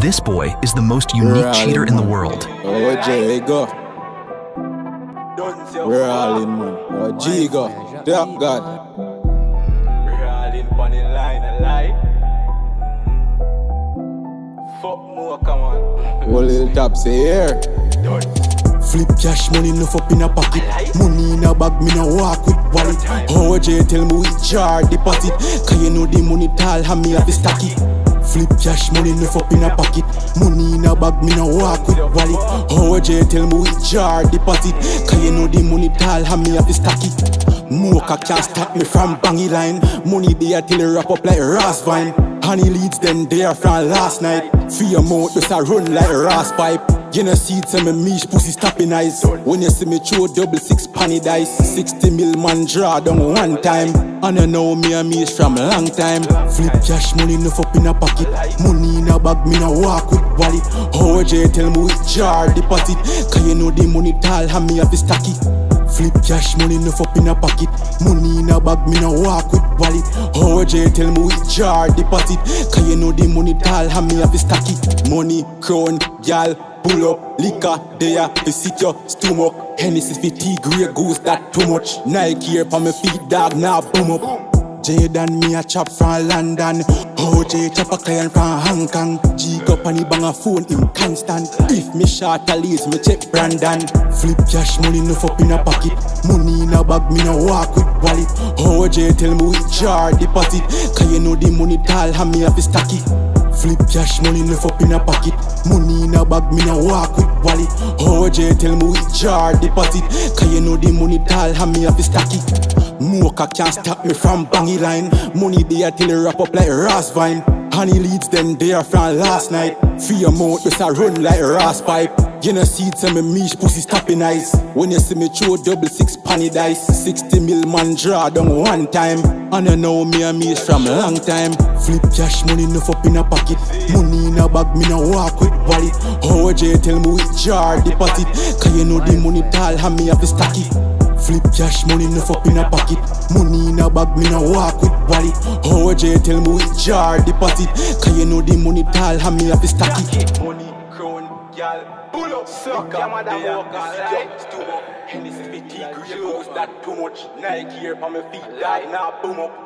This boy is the most unique cheater in the world. Oh, J, go. We're all in, man. Oh, G, go. Thank God. We're all in on the line, a lie. Fuck more, come on. One little tap, say here. Flip cash money enough up in a pocket. Money in a bag, me no walk with wallet. How J tell me which jar deposit? Cause you know the money tall, and me have to stack it. Flip cash money enough up in a pocket. Money in a bag, me no walk with wallet. How J tell me which jar deposit? Cause you know the money tall, and me have to stack it. Mocha can't stop me from bangy line. Money there till it wrap up like Ras vine. Honey leads them there from last night. Free your mouth just a run like a Ras pipe. You know see it me meesh pussy stopping eyes. When you see me throw 6 penny dice. 60 mil man draw down one time. And you know me and meesh from long time. Flip cash money enough up in a pocket. Money in a bag me no walk with wallet. How J tell me which jar deposit? Cause you know the money tall and me have to stack it. Flip cash money enough up in a pocket. Money in a bag, me no walk with wallet. How J tell me which jar deposit? Cause you know the money tall, and me have to stack it. Money, crown, gal, pull up, liquor, there, visit your stomach. Hennessy fit tea, grey goose, that too much. Nike here for me feet, dog, now boom up. Jaden me a chop from London. How J chop a client from Hong Kong. G up and he bang a phone in constant. If me short a lease, me check Brandon. Flip cash money enough up in a pocket. Money in a bag, me no walk with wallet. How J tell me which jar deposit? Cause you know the money tall, and me have to stack it. Flip cash money enough up in a pocket. Money in a bag, me no walk with wallet. How J tell me which jar deposit? Cause you know the money tall, and me have to stack it. Mocha can't stop me from bangy line. Money there till it wrap up like Ras vine. Honey leads them there from last night. Free your mouth just a run like a Ras pipe. You know see it me meesh pussy stopping eyes. When you see me throw 6 penny dice. 60 mil man draw down one time. And you know me and meesh from long time. Flip cash money enough up in a pocket. Money in a bag, me no walk with wallet. How J tell me which jar deposit? Cause you know the money tall, and me have to stack it. Flip cash money enough up in a pocket. Money in a bag, me no walk with wallet. How J tell me which jar deposit? Cause you know the money tall, and me have to stack it. Money, crown, gal, pull up, sucker, there, visit your stomach. Hennessy fit tea, grey goose, that too much. Nike here for me feet, dog, now boom up.